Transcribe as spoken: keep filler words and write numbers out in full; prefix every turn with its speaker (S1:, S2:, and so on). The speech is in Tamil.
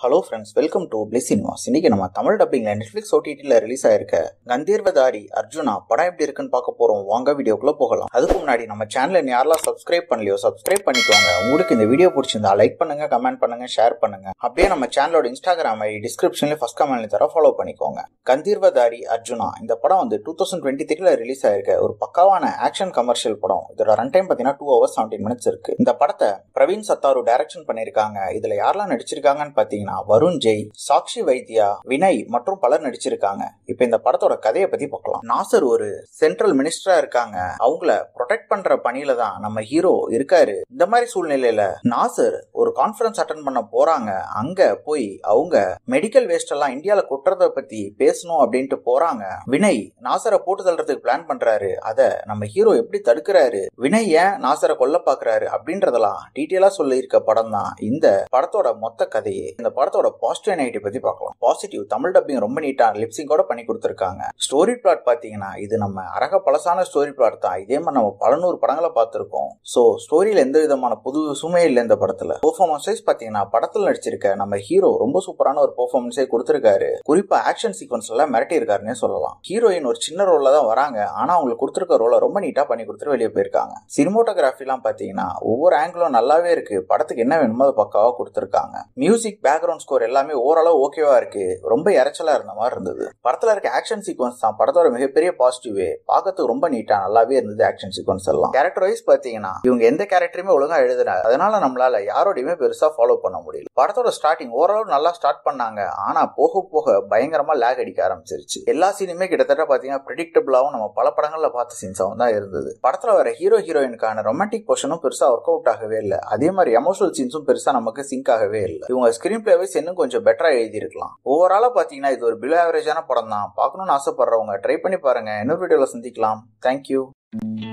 S1: Hello friends, welcome to bliss cinemas. இன்னைக்கு நம்ம தமிழ் டப்பிங்ல நெட்ஃபிளிக்ஸ் ஓடிடில ரிலீஸ் ஆயிருக்க கந்தீர்வதாரி அர்ஜுனா படம் எப்படி இருக்குன்னு பார்க்க போறோம். வாங்க வீடியோக்குள்ள போகலாம். அதுக்கு முன்னாடி நம்ம சேனலை யாரெல்லாம் சப்ஸ்கிரைப் பண்ணலையோ சப்ஸ்கிரைப் பண்ணிக்கோங்க. உங்களுக்கு இந்த வீடியோ பிடிச்சிருந்தா லைக் பண்ணுங்க, கமெண்ட் பண்ணுங்க, ஷேர் பண்ணுங்க. அப்படியே நம்ம சேனலோட இன்ஸ்டாகிராம் ஐடி டிஸ்கிரிப்ஷன்ல ஃபர்ஸ்ட் கமெண்ட்ல தர ஃபாலோ பண்ணிக்கோங்க. கந்தீர்வதாரி அர்ஜுனா இந்த படம் வந்து டூ தௌசண்ட் டுவெண்ட்டி த்ரீல ரிலீஸ் ஆயிருக்க ஒரு பக்காவான ஆக்ஷன் கமர்ஷியல் படம். இதோட ரன் டைம் பாத்தீங்கன்னா டூ ஹவர்ஸ் செவன்டீன் மினிட்ஸ் இருக்கு. இந்த படத்தை பிரவீன் சத்தாரு டைரக்ஷன் பண்ணிருக்காங்க. இதுல யாரெல்லாம் நடிச்சிருக்காங்கன்னு பாத்தீங்கன்னா வருண் ஜெய், சாக்ஷி வைத்தியா, வினய் மற்றும் பலர் நடிச்சிருக்காங்க. இப்ப இந்த படத்தோட கதையை பத்தி பார்க்கலாம். நாசர் ஒரு சென்ட்ரல் மினிஸ்டரா இருக்காங்க. அவங்கள ப்ரொடெக்ட் பண்ற பணியில தான் நம்ம ஹீரோ இருக்காரு. இந்த மாதிரி சூழ்நிலையில நாசர் ஒரு கான்ஃபரன்ஸ் அட்டென்ட் பண்ண போறாங்க. அங்க போய் அவங்க மெடிக்கல் வேஸ்ட் எல்லாம் இந்தியால கொட்டுறத பத்தி பேசணும் அப்படின்ட்டு போறாங்க. வினய் நாசரை போட்டு தள்ளுறதுக்கு பிளான் பண்றாரு. அத நம்ம ஹீரோ எப்படி தடுக்கிறாரு, வினய் ஏன் நாசரை கொல்ல பாக்குறாரு அப்படின்றதெல்லாம் டீட்டெயிலா சொல்லி இருக்க படம் தான் இந்த படத்தோட மொத்த கதையே. இந்த படத்தோட பாசிட்டிவ் நெகட்டிவ் பத்தி பார்க்கலாம். பாசிட்டிவ், தமிழ் டப்பிங் ரொம்ப நீட்டா லிப்சிங்கோட பண்ணி கொடுத்திருக்காங்க. ஸ்டோரி பிளாட் பாத்தீங்கன்னா இது நம்ம அரக பழசான ஸ்டோரி பிளாட் தான். இதே மாதிரி நம்ம பல நூறு படங்களை பார்த்திருக்கோம். சோ ஸ்டோரியில எந்த விதமான புது சுமே இல்ல. இந்த படத்துல பெர்ஃபார்மன்ஸ் வைஸ் பாத்தீங்கன்னா படத்துல நடிச்சிருக்க நம்ம ஹீரோ ரொம்ப சூப்பரான ஒரு பெர்ஃபார்மன்ஸே கொடுத்திருக்காரு. குறிப்பா ஆக்ஷன் சீக்வன்ஸ் எல்லாம் மிரட்டி இருக்காருன்னே சொல்லலாம். ஹீரோயின் ஒரு சின்ன ரோல்ல தான் வராங்க. ஆனா அவங்களுக்கு கொடுத்திருக்க ரோலை ரொம்ப நீட்டா பண்ணி கொடுத்துட்டு வெளியே போயிருக்காங்க. சினிமோட்டோகிராஃபி எல்லாம் பாத்தீங்கன்னா ஒவ்வொரு ஆங்கிளும் நல்லாவே இருக்கு. படத்துக்கு என்ன வேணுமோ அதை பக்காவா கொடுத்திருக்காங்க. மியூசிக், பேக்ரவுண்ட் ஸ்கோர் எல்லாமே ஓரளவு ஓகேவா இருக்கு. ரொம்ப இறைச்சலா இருந்த மாதிரி இருந்தது. படத்துல இருக்க ஆக்ஷன் சீக்வன்ஸ் தான் படத்தோட மிகப்பெரிய பாசிட்டிவே. பார்க்கறதுக்கு ரொம்ப நீட்டா நல்லாவே இருந்தது ஆக்ஷன் சீக்வன்ஸ் எல்லாம். கேரக்டர் வைஸ் பாத்தீங்கன்னா இவங்க எந்த கேரக்டருமே ஒழுங்கா எழுதுறாங்க. அதனால நம்மளால யாரோடையுமே பெருசா ஃபாலோ பண்ண முடியல. படத்தோட ஸ்டார்டிங் ஓரளவு நல்லா ஸ்டார்ட் பண்ணாங்க. ஆனா போக போக பயங்கரமா லேக் அடிக்க ஆரம்பிச்சிருச்சு. எல்லா சீனுமே கிட்டத்தட்ட பாத்தீங்கன்னா பிரெடிக்டபிளாவும் நம்ம பல படங்கள்ல பார்த்த சீன்ஸாவும் தான் இருந்தது. படத்துல வர ஹீரோ ஹீரோயினுக்கான ரொமான்டிக் போர்ஷனும் பெருசா ஒர்க் அவுட் ஆகவே இல்லை. அதே மாதிரி எமோஷனல் சீன்ஸும் பெருசா நமக்கு சிங்க் ஆகவே இல்லை. இவங்க ஸ்கிரீன் பிளே வைஸ் இன்னும் கொஞ்சம் பெட்டரா எழுதி இருக்கலாம். ஓவராலா பாத்தீங்கன்னா இது ஒரு பிலோ ஆவரேஜான படம் தான். பார்க்கணும்னு ஆசைப்படுறவங்க ட்ரை பண்ணி பாருங்க. இன்னொரு வீடியோல சந்திக்கலாம். தேங்க்யூ.